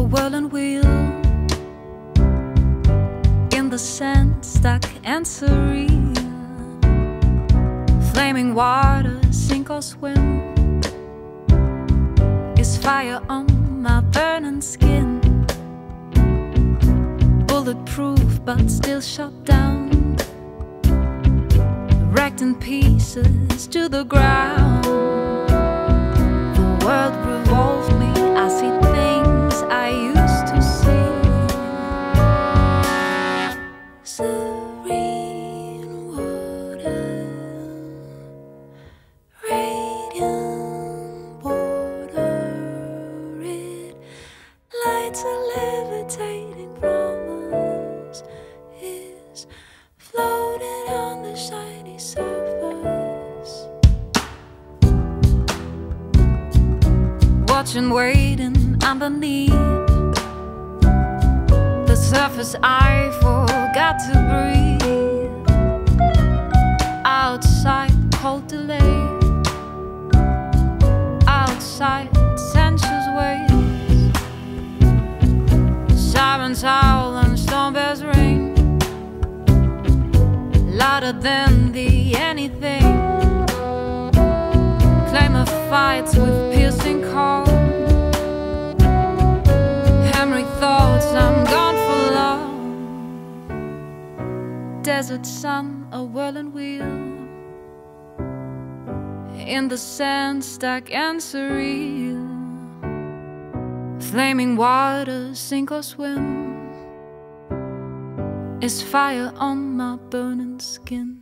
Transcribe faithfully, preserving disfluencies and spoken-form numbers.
whirling wheel in the sand, stuck and surreal. Flaming water, sink or swim. Is fire on my burning skin. Bulletproof but still shot down. Wrecked in pieces to the ground. The world revolved me. I see things I used to see. Serene water, radiant border, red lights are levitating from us. Is floating on the shiny surface. Watching, waiting underneath the surface, I forgot to breathe. Outside, cold delay. Outside, sensuous waves. Sirens howl and storm bells ring. Louder than the anything. Claimer fights with piercing call. Hammery thoughts, I'm gone for long. Desert sun, a whirling wheel in the sand, stuck and surreal. Flaming water, sink or swim. Is fire on my burning skin.